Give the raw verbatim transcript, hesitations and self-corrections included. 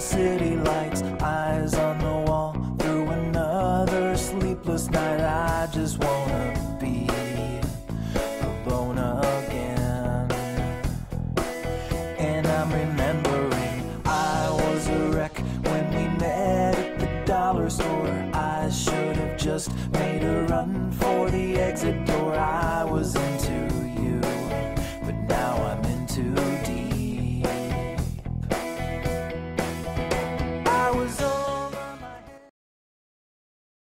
city lights, eyes on the wall. Through another sleepless night, I just wanna be alone again. And I'm remembering I was a wreck when we met at the dollar store. I should have just